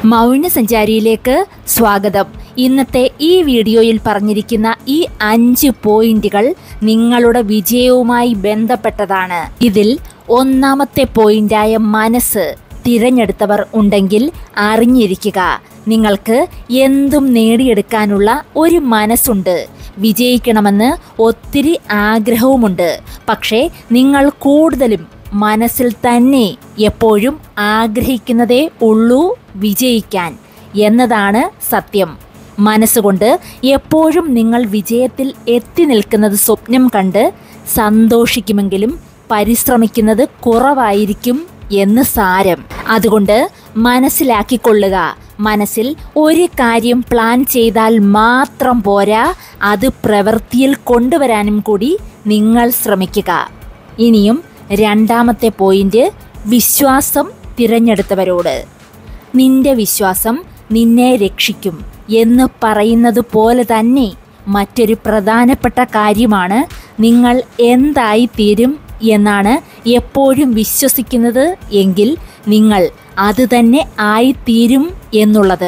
മൗനസഞ്ചാരിയിലേക്ക് സ്വാഗതം. ഇന്നത്തെ ഈ വീഡിയോയിൽ പറഞ്ഞിരിക്കുന്ന ഈ 5 പോയിന്റുകൾ നിങ്ങളുടെ വിജയവുമായി ബന്ധപ്പെട്ടതാണ്. ഇതിൽ ഒന്നാമത്തെ പോയിന്റായ മനസ്സ് തിരഞ്ഞെടുത്തവർ ഉണ്ടെങ്കിൽ അറിഞ്ഞിരിക്കുക. നിങ്ങൾക്ക് എന്തും നേടിയെടുക്കാനുള്ള ഒരു മനസ്സുണ്ട്. വിജയിക്കണമെന്ന് ഒത്തിരി ആഗ്രഹവുമുണ്ട്. പക്ഷേ നിങ്ങൾ കൂടുതലും മനസ്സിൽ തന്നെ എപ്പോഴും ആഗ്രഹിക്കുന്നതേ ഉള്ളൂ വിജയിക്കാൻ എന്നതാണ് സത്യം. മനസ്സുകൊണ്ട് എപ്പോഴും നിങ്ങൾ വിജയത്തിൽ എത്തി നിൽക്കുന്നത് സ്വപ്നം കണ്ട് സന്തോഷിക്കുമെങ്കിലും പരിശ്രമിക്കുന്നത് കുറവായിരിക്കും എന്ന് സാരം. അതുകൊണ്ട് മനസ്സിലാക്കിക്കൊള്ളുക, മനസ്സിൽ ഒരു കാര്യം പ്ലാൻ ചെയ്താൽ മാത്രം പോരാ, അത് പ്രവൃത്തിയിൽ കൊണ്ടുവരാനും കൂടി നിങ്ങൾ ശ്രമിക്കുക. ഇനിയും രണ്ടാമത്തെ പോയിന്റ്, വിശ്വാസം തിരഞ്ഞെടുത്തവരോട്. നിന്റെ വിശ്വാസം നിന്നെ രക്ഷിക്കും എന്ന് പറയുന്നത് പോലെ തന്നെ മറ്റൊരു പ്രധാനപ്പെട്ട കാര്യമാണ് നിങ്ങൾ എന്തായിത്തീരും എന്നാണ് എപ്പോഴും വിശ്വസിക്കുന്നത് എങ്കിൽ നിങ്ങൾ അത് തന്നെ ആയിത്തീരും എന്നുള്ളത്.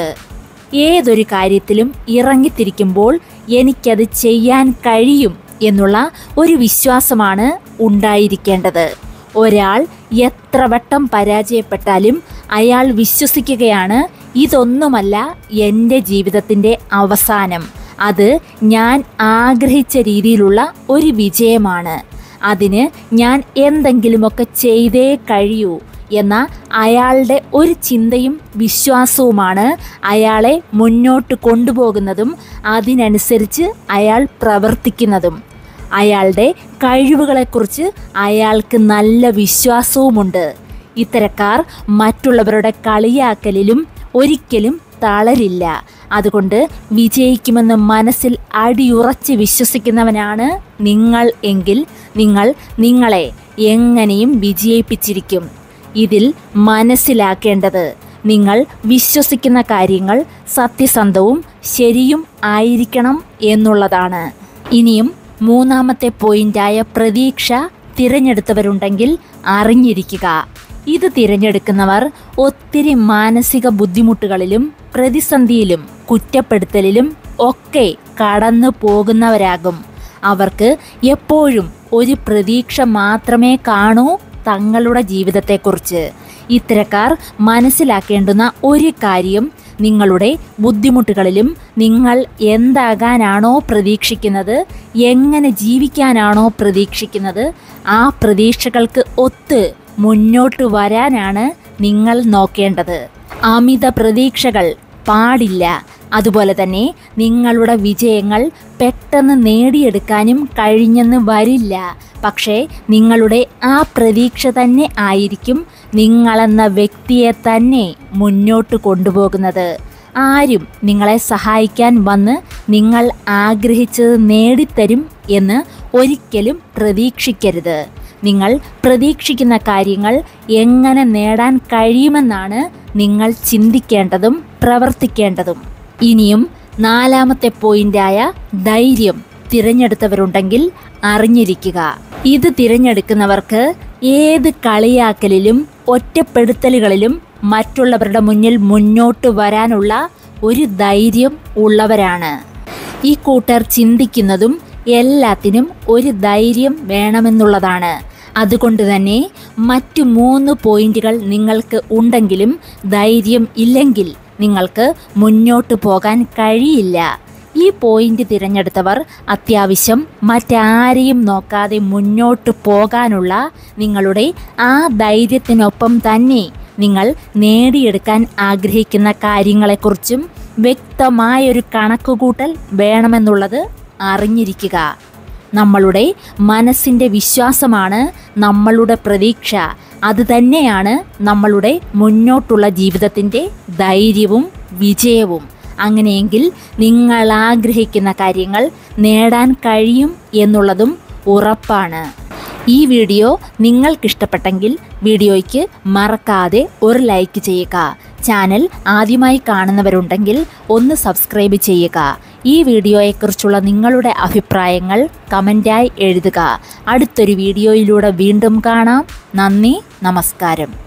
ഏതൊരു കാര്യത്തിലും ഇറങ്ങിത്തിരിക്കുമ്പോൾ എനിക്കത് ചെയ്യാൻ കഴിയും എന്നുള്ള ഒരു വിശ്വാസമാണ് ഉണ്ടായിരിക്കേണ്ടത്. ഒരാൾ എത്ര വട്ടം പരാജയപ്പെട്ടാലും അയാൾ വിശ്വസിക്കുകയാണ്, ഇതൊന്നുമല്ല എൻ്റെ ജീവിതത്തിൻ്റെ അവസാനം, അത് ഞാൻ ആഗ്രഹിച്ച രീതിയിലുള്ള ഒരു വിജയമാണ്, അതിന് ഞാൻ എന്തെങ്കിലുമൊക്കെ ചെയ്തേ കഴിയൂ എന്ന അയാളുടെ ഒരു ചിന്തയും വിശ്വാസവുമാണ് അയാളെ മുന്നോട്ട് കൊണ്ടുപോകുന്നതും അതിനനുസരിച്ച് അയാൾ പ്രവർത്തിക്കുന്നതും. അയാളുടെ കഴിവുകളെക്കുറിച്ച് അയാൾക്ക് നല്ല വിശ്വാസവുമുണ്ട്. ഇത്തരക്കാർ മറ്റുള്ളവരുടെ കളിയാക്കലിലും ഒരിക്കലും തളരില്ല. അതുകൊണ്ട് വിജയിക്കുമെന്ന് മനസ്സിൽ അടിയുറച്ച് വിശ്വസിക്കുന്നവനാണ് നിങ്ങൾ എങ്കിൽ നിങ്ങൾ നിങ്ങളെ എങ്ങനെയും വിജയിപ്പിച്ചിരിക്കും. ഇതിൽ മനസ്സിലാക്കേണ്ടത് നിങ്ങൾ വിശ്വസിക്കുന്ന കാര്യങ്ങൾ സത്യസന്ധവും ശരിയും ആയിരിക്കണം എന്നുള്ളതാണ്. ഇനിയും മൂന്നാമത്തെ പോയിന്റായ പ്രതീക്ഷ തിരഞ്ഞെടുത്തവരുണ്ടെങ്കിൽ അറിഞ്ഞിരിക്കുക. ഇത് തിരഞ്ഞെടുക്കുന്നവർ ഒത്തിരി മാനസിക ബുദ്ധിമുട്ടുകളിലും പ്രതിസന്ധിയിലും കുറ്റപ്പെടുത്തലിലും ഒക്കെ കടന്നു പോകുന്നവരാകും. അവർക്ക് എപ്പോഴും ഒരു പ്രതീക്ഷ മാത്രമേ കാണൂ തങ്ങളുടെ ജീവിതത്തെക്കുറിച്ച്. ഇത്തരക്കാർ മനസ്സിലാക്കേണ്ടുന്ന ഒരു കാര്യം, നിങ്ങളുടെ ബുദ്ധിമുട്ടുകളിലും നിങ്ങൾ എന്താകാനാണോ പ്രതീക്ഷിക്കുന്നത്, എങ്ങനെ ജീവിക്കാനാണോ പ്രതീക്ഷിക്കുന്നത്, ആ പ്രതീക്ഷകൾക്ക് ഒത്ത് മുന്നോട്ട് വരാനാണ് നിങ്ങൾ നോക്കേണ്ടത്. അമിത പ്രതീക്ഷകൾ പാടില്ല. അതുപോലെ തന്നെ നിങ്ങളുടെ വിജയങ്ങൾ പെട്ടെന്ന് നേടിയെടുക്കാനും കഴിഞ്ഞെന്ന് വരില്ല. പക്ഷേ നിങ്ങളുടെ ആ പ്രതീക്ഷ തന്നെ ആയിരിക്കും നിങ്ങളെന്ന വ്യക്തിയെ തന്നെ മുന്നോട്ട് കൊണ്ടുപോകുന്നത്. ആരും നിങ്ങളെ സഹായിക്കാൻ വന്ന് നിങ്ങൾ ആഗ്രഹിച്ചത് നേടിത്തരും എന്ന് ഒരിക്കലും പ്രതീക്ഷിക്കരുത്. നിങ്ങൾ പ്രതീക്ഷിക്കുന്ന കാര്യങ്ങൾ എങ്ങനെ നേടാൻ കഴിയുമെന്നാണ് നിങ്ങൾ ചിന്തിക്കേണ്ടതും പ്രവർത്തിക്കേണ്ടതും. ഇനിയും നാലാമത്തെ പോയിന്റായ ധൈര്യം തിരഞ്ഞെടുത്തവരുണ്ടെങ്കിൽ അറിഞ്ഞിരിക്കുക. ഇത് തിരഞ്ഞെടുക്കുന്നവർക്ക് ഏത് കളിയാക്കലിലും ഒറ്റപ്പെടുത്തലുകളിലും മറ്റുള്ളവരുടെ മുന്നിൽ മുന്നോട്ട് വരാനുള്ള ഒരു ധൈര്യം ഉള്ളവരാണ്. ഈ കൂട്ടർ ചിന്തിക്കുന്നതും എല്ലാത്തിനും ഒരു ധൈര്യം വേണമെന്നുള്ളതാണ്. അതുകൊണ്ട് തന്നെ മറ്റു 3 പോയിന്റുകൾ നിങ്ങൾക്ക് ഉണ്ടെങ്കിലും ധൈര്യം ഇല്ലെങ്കിൽ നിങ്ങൾക്ക് മുന്നോട്ട് പോകാൻ കഴിയില്ല. ഈ പോയിന്റ് തിരഞ്ഞെടുത്തവർ അത്യാവശ്യം മറ്റാരെയും നോക്കാതെ മുന്നോട്ട് പോകാനുള്ള നിങ്ങളുടെ ആ ധൈര്യത്തിനൊപ്പം തന്നെ നിങ്ങൾ നേടിയെടുക്കാൻ ആഗ്രഹിക്കുന്ന കാര്യങ്ങളെക്കുറിച്ചും വ്യക്തമായൊരു കണക്കുകൂട്ടൽ വേണമെന്നുള്ളത് അറിഞ്ഞിരിക്കുക. നമ്മളുടെ മനസ്സിൻ്റെ വിശ്വാസമാണ് നമ്മളുടെ പ്രതീക്ഷ. അത് തന്നെയാണ് നമ്മളുടെ മുന്നോട്ടുള്ള ജീവിതത്തിൻ്റെ ധൈര്യവും വിജയവും. അങ്ങനെയെങ്കിൽ നിങ്ങൾ ആഗ്രഹിക്കുന്ന കാര്യങ്ങൾ നേടാൻ കഴിയും എന്നുള്ളതും ഉറപ്പാണ്. ഈ വീഡിയോ നിങ്ങൾക്കിഷ്ടപ്പെട്ടെങ്കിൽ വീഡിയോയ്ക്ക് മറക്കാതെ ഒരു ലൈക്ക് ചെയ്യുക. ചാനൽ ആദ്യമായി കാണുന്നവരുണ്ടെങ്കിൽ ഒന്ന് സബ്സ്ക്രൈബ് ചെയ്യുക. ഈ വീഡിയോയെക്കുറിച്ചുള്ള നിങ്ങളുടെ അഭിപ്രായങ്ങൾ കമൻറ്റായി എഴുതുക. അടുത്തൊരു വീഡിയോയിലൂടെ വീണ്ടും കാണാം. നന്ദി, നമസ്കാരം.